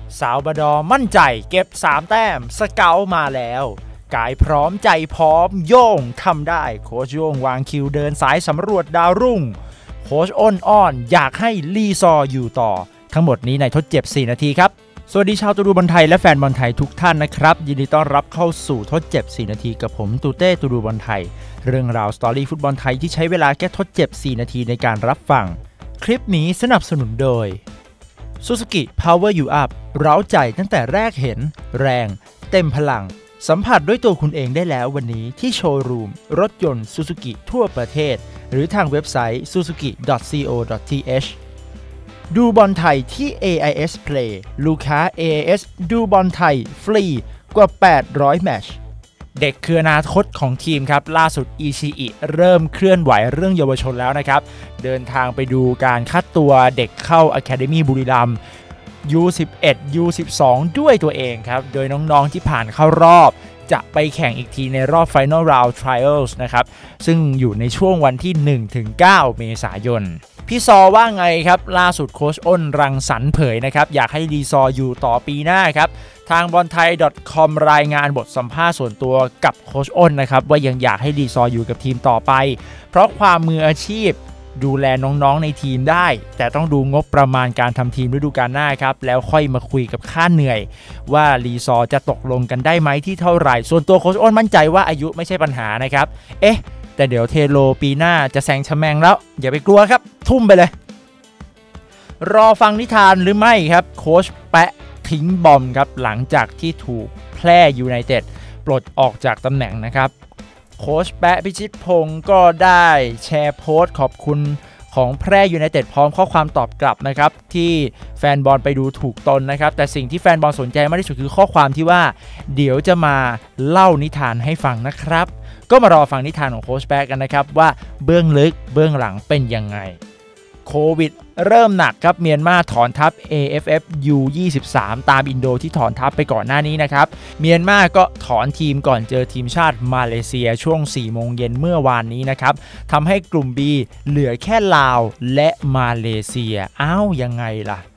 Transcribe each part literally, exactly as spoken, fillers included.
ซาวบาดอร์มั่นใจเก็บสามแต้มสเกาต์มาแล้วกายพร้อมใจพร้อมโย่งทำได้โค้ชโย่งวางคิวเดินสายสำรวจดาวรุ่งโค้ชอ้นอ้อนอยากให้ลีซออยู่ต่อทั้งหมดนี้ในทดเจ็บสี่นาทีครับสวัสดีชาวตูดูบอลไทยและแฟนบอลไทยทุกท่านนะครับยินดีต้อนรับเข้าสู่ทดเจ็บสี่นาทีกับผมตูเต้ตูดูบอลไทยเรื่องราวสตอรี่ฟุตบอลไทยที่ใช้เวลาแค่ทดเจ็บสี่นาทีในการรับฟังคลิปนี้สนับสนุนโดย Suzuki Power You Up เร้าใจตั้งแต่แรกเห็นแรงเต็มพลังสัมผัสด้วยตัวคุณเองได้แล้ววันนี้ที่โชว์รูมรถยนต์ Suzuki ทั่วประเทศหรือทางเว็บไซต์ ซูซูกิ ดอท ซี โอ ดอท ที เอช ดูบอลไทยที่ เอ ไอ เอส Play ลูกค้า เอ ไอ เอส ดูบอลไทยฟรีกว่าแปดร้อยแมตช์เด็กคืออนาคตของทีมครับล่าสุดอิชิอิเริ่มเคลื่อนไหวเรื่องเยาวชนแล้วนะครับเดินทางไปดูการคัดตัวเด็กเข้า Academy บุรีรัมย์ ยู สิบเอ็ด ยู สิบสอง ด้วยตัวเองครับโดยน้องๆที่ผ่านเข้ารอบจะไปแข่งอีกทีในรอบ Final Round Trials นะครับซึ่งอยู่ในช่วงวันที่ หนึ่งถึงเก้า เมษายนพี่ซอว่าไงครับล่าสุดโค้ชอ้นรังสรรค์เผยนะครับอยากให้ลีซออยู่ต่อปีหน้าครับทางบอลไทย ดอท คอม รายงานบทสัมภาษณ์ส่วนตัวกับโค้ชอ้นนะครับว่ายังอยากให้ลีซออยู่กับทีมต่อไปเพราะความมืออาชีพดูแลน้องๆในทีมได้แต่ต้องดูงบประมาณการทำทีมฤดูกาลหน้าครับแล้วค่อยมาคุยกับค่าเหนื่อยว่าลีซอจะตกลงกันได้ไหมที่เท่าไหร่ส่วนตัวโค้ชอ้นมั่นใจว่าอายุไม่ใช่ปัญหานะครับเอ๊ะแต่เดี๋ยวเทโลปีหน้าจะแซงชะแมงแล้วอย่าไปกลัวครับทุ่มไปเลยรอฟังนิทานหรือไม่ครับโค้ชแปะทิ้งบอมครับหลังจากที่ถูกแพร่ยูไนเต็ดปลดออกจากตำแหน่งนะครับโค้ชแปะพิชิตพงศ์ก็ได้แชร์โพสต์ขอบคุณของแพร่ยูไนเต็ดพร้อมข้อความตอบกลับนะครับที่แฟนบอลไปดูถูกตนนะครับแต่สิ่งที่แฟนบอลสนใจมากที่สุดคือข้อความที่ว่าเดี๋ยวจะมาเล่านิทานให้ฟังนะครับก็มารอฟังนิทานของโค้ชแปะกันนะครับว่าเบื้องลึกเบื้องหลังเป็นยังไงโควิดเริ่มหนักครับเมียนมาถอนทัพ เอ เอฟ เอฟ ยู ยี่สิบสาม ตามอินโดที่ถอนทัพไปก่อนหน้านี้นะครับเมียนมาก็ถอนทีมก่อนเจอทีมชาติมาเลเซียช่วง สี่โมงเย็นเมื่อวานนี้นะครับทำให้กลุ่ม B เหลือแค่ลาวและมาเลเซียอ้าวยังไงล่ะ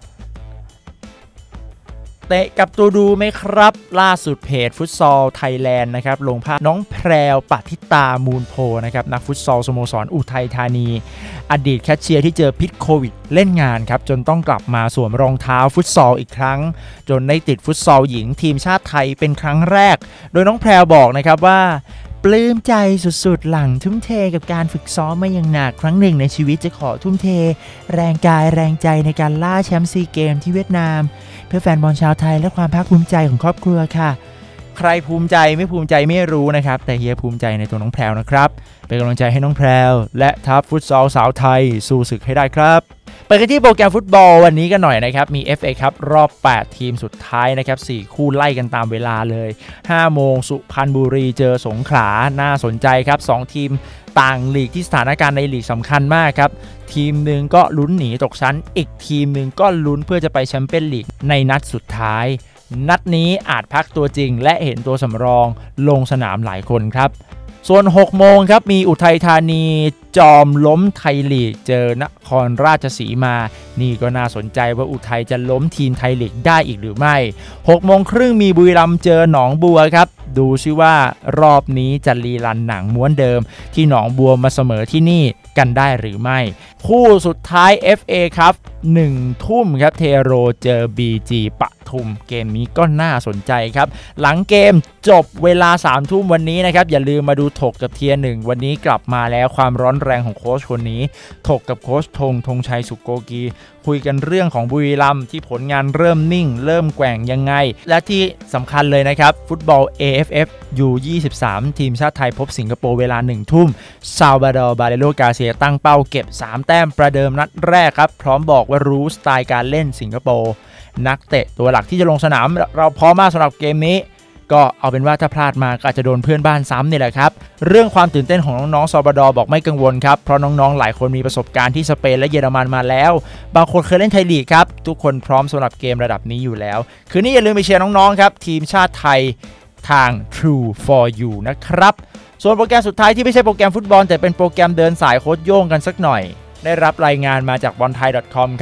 เตะกับตัวดูไหมครับล่าสุดเพจฟุตซอลไทยแลนด์นะครับลงภาพน้องแพรวปฏิตามูลโพนะครับนักฟุตซอลสโมสรอุทัยธานีอดีตแคชเชียร์ที่เจอพิษโควิดเล่นงานครับจนต้องกลับมาสวมรองเท้าฟุตซอลอีกครั้งจนได้ติดฟุตซอลหญิงทีมชาติไทยเป็นครั้งแรกโดยน้องแพรวบอกนะครับว่าปลื้มใจสุดๆหลังทุ่มเทกับการฝึกซ้อมมาอย่างหนักครั้งหนึ่งในชีวิตจะขอทุ่มเทแรงกายแรงใจในการล่าแชมป์ซีเกมที่เวียดนามเพื่อแฟนบอลชาวไทยและความภาคภูมิใจของครอบครัวค่ะใครภูมิใจไม่ภูมิใจไม่รู้นะครับแต่เฮียภูมิใจในตัวน้องแพรวนะครับเป็นกำลังใจให้น้องแพรวและทัพฟุตซอลสาวไทยสู้ศึกให้ได้ครับไปกันที่โปรแกรมฟุตบอลวันนี้กันหน่อยนะครับมี เอฟ เอ ครับรอบแปดทีมสุดท้ายนะครับสี่คู่ไล่กันตามเวลาเลยห้าโมงสุพรรณบุรีเจอสงขลาน่าสนใจครับสองทีมต่างลีกที่สถานการณ์ในลีกสำคัญมากครับทีมหนึ่งก็ลุ้นหนีตกชั้นอีกทีมหนึ่งก็ลุ้นเพื่อจะไปแชมเปี้ยนลีกในนัดสุดท้ายนัดนี้อาจพักตัวจริงและเห็นตัวสำรองลงสนามหลายคนครับส่วนหกโมงครับมีอุทัยธานีจอมล้มไทยลีกเจอนครราชสีมานี่ก็น่าสนใจว่าอุทัยจะล้มทีมไทยลีกได้อีกหรือไม่หกโมงครึ่งมีบุรีรัมย์เจอหนองบัวครับดูซิว่ารอบนี้จะรีรันหนังม้วนเดิมที่หนองบัวมาเสมอที่นี่กันได้หรือไม่คู่สุดท้าย เอฟ เอ ครับหนึ่งทุ่มครับเทโรเจอ บี จี ปทุมเกมนี้ก็น่าสนใจครับหลังเกมจบเวลาสามทุ่มวันนี้นะครับอย่าลืมมาดูถกกับเทียร์หนึ่งวันนี้กลับมาแล้วความร้อนแรงของโค้ชคนนี้ถกกับโค้ชธงธงชัยสุโกกีคุยกันเรื่องของบุรีรัมย์ที่ผลงานเริ่มนิ่งเริ่มแกว่งยังไงและที่สำคัญเลยนะครับฟุตบอล เอ เอฟ เอฟ ยู ยี่สิบสาม ทีมชาติไทยพบสิงคโปร์เวลาหนึ่งทุ่มซาวบาดอร์บาเลโลกาเซียตั้งเป้าเก็บสามแต้มประเดิมนัดแรกครับพร้อมบอกว่ารู้สไตล์การเล่นสิงคโปร์นักเตะตัวหลักที่จะลงสนามเราพร้อมมากสำหรับเกมนี้ก็เอาเป็นว่าถ้าพลาดมาก็อาจจะโดนเพื่อนบ้านซ้ำนี่แหละครับเรื่องความตื่นเต้นของน้องๆซาวบาดอร์บอกไม่กังวลครับเพราะน้องๆหลายคนมีประสบการณ์ที่สเปนและเยอรมันมาแล้วบางคนเคยเล่นไทยลีกครับทุกคนพร้อมสำหรับเกมระดับนี้อยู่แล้วคืนนี้อย่าลืมไปเชียร์น้องๆครับทีมชาติไทยทาง True for You นะครับส่วนโปรแกรมสุดท้ายที่ไม่ใช่โปรแกรมฟุตบอลแต่เป็นโปรแกรมเดินสายโค้ชโย่งกันสักหน่อยได้รับรายงานมาจากบอลไทย ดอท คอม ครับโค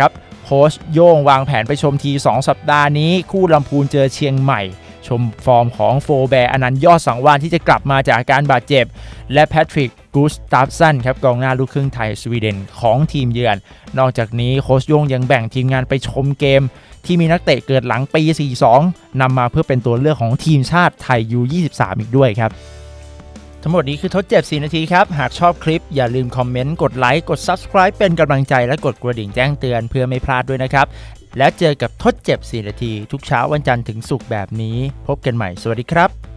ค้ชโย่งวางแผนไปชมทีสองสัปดาห์นี้คู่ลำพูนเจอเชียงใหม่ชมฟอร์มของโฟแบร์อนันต์ยอดสังวาลที่จะกลับมาจากอาการบาดเจ็บและแพทริกกูสตาฟสันครับกองหน้าลูกครึ่งไทยสวีเดนของทีมเยือนนอกจากนี้โค้ชโย่งยังแบ่งทีมงานไปชมเกมที่มีนักเตะเกิดหลังปี สี่สิบสอง นำมาเพื่อเป็นตัวเลือกของทีมชาติไทย ยู ยี่สิบสาม อีกด้วยครับทั้งหมดนี้คือทดเจ็บสี่นาทีครับหากชอบคลิปอย่าลืมคอมเมนต์กดไลค์กด ซับสไครบ์ เป็นกำลังใจและกดกระดิ่งแจ้งเตือนเพื่อไม่พลาดด้วยนะครับแล้วเจอกับทดเจ็บสี่นาทีทุกเช้าวันจันทร์ถึงศุกร์แบบนี้พบกันใหม่สวัสดีครับ